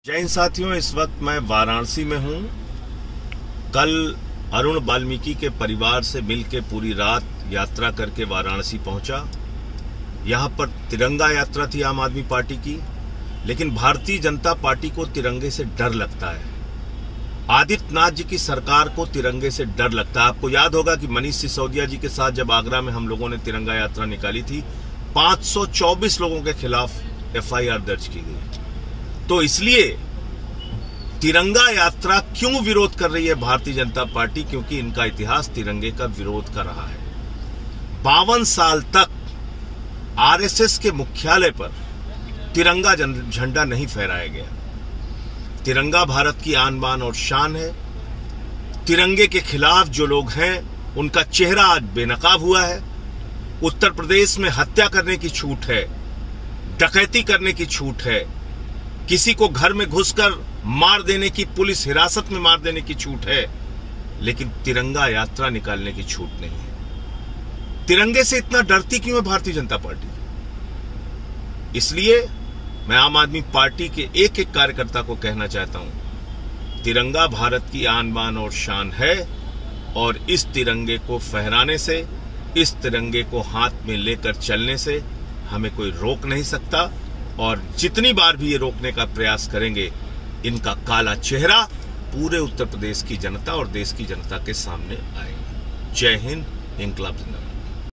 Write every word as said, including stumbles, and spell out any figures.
जय हिंद साथियों, इस वक्त मैं वाराणसी में हूं। कल अरुण वाल्मीकि के परिवार से मिलकर पूरी रात यात्रा करके वाराणसी पहुंचा। यहां पर तिरंगा यात्रा थी आम आदमी पार्टी की, लेकिन भारतीय जनता पार्टी को तिरंगे से डर लगता है। आदित्यनाथ जी की सरकार को तिरंगे से डर लगता है। आपको याद होगा कि मनीष सिसोदिया जी के साथ जब आगरा में हम लोगों ने तिरंगा यात्रा निकाली थी, पांच सौ चौबीस लोगों के खिलाफ एफ आई आर दर्ज की गई। तो इसलिए तिरंगा यात्रा क्यों विरोध कर रही है भारतीय जनता पार्टी? क्योंकि इनका इतिहास तिरंगे का विरोध कर रहा है। बावन साल तक आर एस एस के मुख्यालय पर तिरंगा झंडा नहीं फहराया गया। तिरंगा भारत की आन बान और शान है। तिरंगे के खिलाफ जो लोग हैं उनका चेहरा आज बेनकाब हुआ है। उत्तर प्रदेश में हत्या करने की छूट है, डकैती करने की छूट है, किसी को घर में घुसकर मार देने की, पुलिस हिरासत में मार देने की छूट है, लेकिन तिरंगा यात्रा निकालने की छूट नहीं है। तिरंगे से इतना डरती क्यों है भारतीय जनता पार्टी? इसलिए मैं आम आदमी पार्टी के एक एक कार्यकर्ता को कहना चाहता हूं, तिरंगा भारत की आन बान और शान है, और इस तिरंगे को फहराने से, इस तिरंगे को हाथ में लेकर चलने से हमें कोई रोक नहीं सकता। और जितनी बार भी ये रोकने का प्रयास करेंगे, इनका काला चेहरा पूरे उत्तर प्रदेश की जनता और देश की जनता के सामने आएगा। जय हिंद, इंकलाब जिंदाबाद।